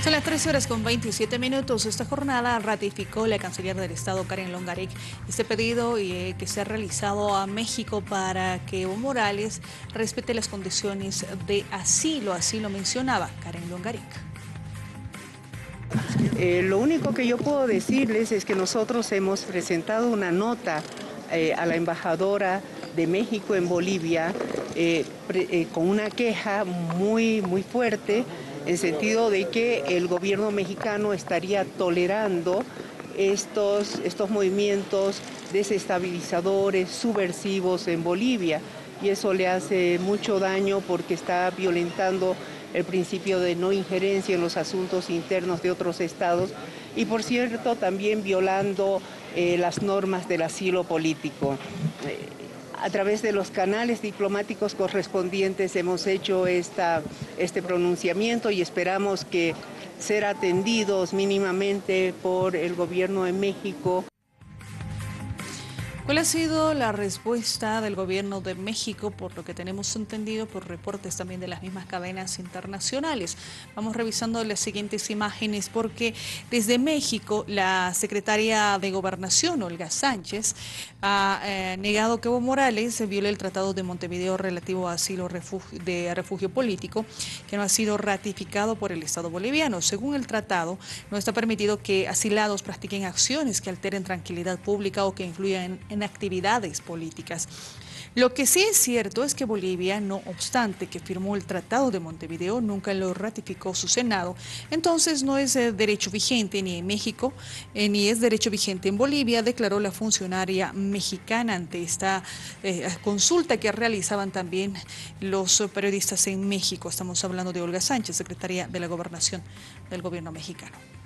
Son las 13 horas con 27 minutos. Esta jornada ratificó la canciller del Estado, Karen Longareck, este pedido que se ha realizado a México para que Evo Morales respete las condiciones de asilo. Así lo mencionaba Karen Longareck. Lo único que yo puedo decirles es que nosotros hemos presentado una nota a la embajadora de México en Bolivia con una queja muy fuerte, en sentido de que el gobierno mexicano estaría tolerando estos movimientos desestabilizadores, subversivos en Bolivia, y eso le hace mucho daño porque está violentando el principio de no injerencia en los asuntos internos de otros estados y, por cierto, también violando las normas del asilo político. A través de los canales diplomáticos correspondientes hemos hecho este pronunciamiento y esperamos que ser atendidos mínimamente por el gobierno de México. ¿Cuál ha sido la respuesta del gobierno de México, por lo que tenemos entendido, por reportes también de las mismas cadenas internacionales? Vamos revisando las siguientes imágenes porque desde México la secretaria de Gobernación, Olga Sánchez, ha negado que Evo Morales viole el Tratado de Montevideo relativo a asilo de refugio político, que no ha sido ratificado por el Estado boliviano. Según el tratado, no está permitido que asilados practiquen acciones que alteren tranquilidad pública o que influyan en actividades políticas. Lo que sí es cierto es que Bolivia, no obstante que firmó el Tratado de Montevideo, nunca lo ratificó su Senado, entonces no es derecho vigente ni en México, ni es derecho vigente en Bolivia, declaró la funcionaria mexicana ante esta consulta que realizaban también los periodistas en México. Estamos hablando de Olga Sánchez, secretaria de la Gobernación del gobierno mexicano.